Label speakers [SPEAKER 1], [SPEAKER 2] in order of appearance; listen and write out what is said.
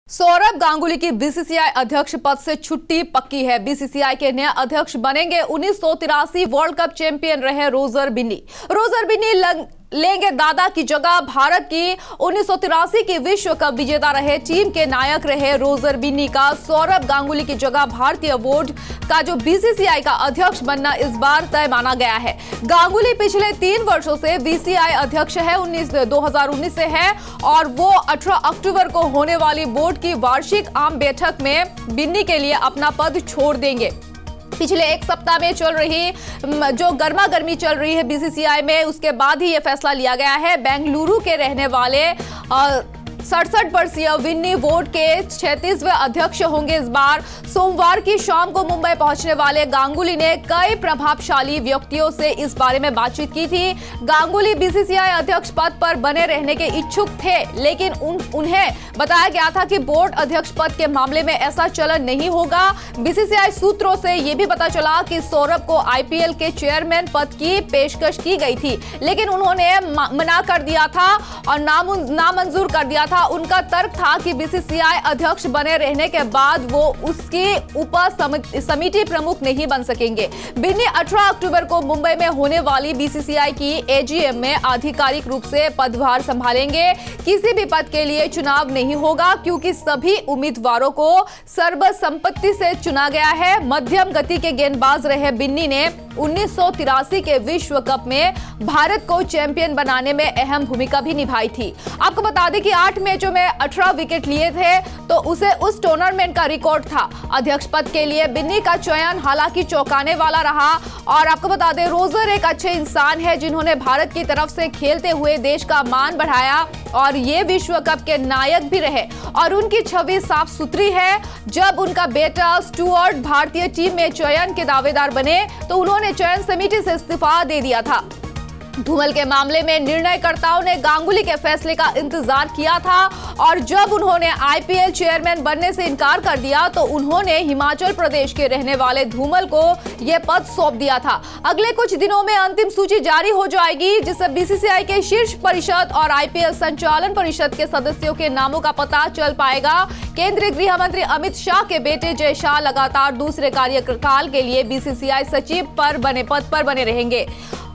[SPEAKER 1] सौरभ गांगुली की बीसीसीआई अध्यक्ष पद से छुट्टी पक्की है। बीसीसीआई के नए अध्यक्ष बनेंगे 1983 वर्ल्ड कप चैंपियन रहे रोजर बिन्नी। रोजर बिन्नी लेंगे दादा की जगह। भारत की 1983 की विश्व कप विजेता रहे टीम के नायक रहे रोजर बिन्नी का सौरभ गांगुली की जगह भारतीय बोर्ड का जो बीसीसीआई का अध्यक्ष बनना इस बार तय माना गया है। गांगुली पिछले 3 वर्षों से बीसीसीआई अध्यक्ष है, 2019 से है और वो 18 अक्टूबर को होने वाली बोर्ड की वार्षिक आम बैठक में बिन्नी के लिए अपना पद छोड़ देंगे। पिछले एक सप्ताह में चल रही जो गर्मा गर्मी चल रही है बीसीसीआई में, उसके बाद ही यह फैसला लिया गया है। बेंगलुरु के रहने वाले 67 वर्षीय बिन्नी बोर्ड के 36वें अध्यक्ष होंगे। इस बार सोमवार की शाम को मुंबई पहुंचने वाले गांगुली ने कई प्रभावशाली व्यक्तियों से इस बारे में बातचीत की थी। गांगुली बीसीसीआई अध्यक्ष पद पर बने रहने के इच्छुक थे, लेकिन उन्हें बताया गया था कि बोर्ड अध्यक्ष पद के मामले में ऐसा चलन नहीं होगा। बीसीसीआई सूत्रों से यह भी पता चला कि सौरभ को आईपीएल के चेयरमैन पद की पेशकश की गई थी, लेकिन उन्होंने मना कर दिया था और नामंजूर कर दिया था। उनका तर्क था कि बीसीसीआई अध्यक्ष बने रहने के बाद वो उसकी उप समिति प्रमुख नहीं बन सकेंगे। बिन्नी 18 अक्टूबर को मुंबई में होने वाली बीसीसीआई की एजीएम में आधिकारिक रूप से पदभार संभालेंगे। किसी भी पद के लिए चुनाव नहीं होगा क्योंकि सभी उम्मीदवारों को सर्वसम्मति से चुना गया है। मध्यम गति के गेंदबाज रहे बिन्नी ने 1983 के विश्व कप में भारत को चैंपियन बनाने में अहम भूमिका भी निभाई थी। आपको बता दें कि 8 मैचों में 18 विकेट लिए थे, तो उसे उस टूर्नामेंट का रिकॉर्ड था। अध्यक्ष पद के लिए बिन्नी का चयन हालांकि चौंकाने वाला रहा और आपको बता दें रोजर एक अच्छे इंसान है जिन्होंने भारत की तरफ से खेलते हुए देश का मान बढ़ाया और ये विश्व कप के नायक भी रहे और उनकी छवि साफ सुथरी है। जब उनका बेटा स्टुअर्ट भारतीय टीम में चयन के दावेदार बने तो उन्होंने चयन समिति से इस्तीफा दे दिया था। धूमल के मामले में निर्णयकर्ताओं ने गांगुली के फैसले का इंतजार किया था और जब उन्होंने आईपीएल चेयरमैन बनने से इनकार कर दिया तो उन्होंने हिमाचल प्रदेश के रहने वाले धूमल को यह पद सौंप दिया था। अगले कुछ दिनों में अंतिम सूची जारी हो जाएगी जिससे बीसीसीआई के शीर्ष परिषद और आईपीएल संचालन परिषद के सदस्यों के नामों का पता चल पाएगा। केंद्रीय गृह मंत्री अमित शाह के बेटे जय शाह लगातार दूसरे कार्यकाल के लिए बीसीसीआई सचिव पद पर बने रहेंगे।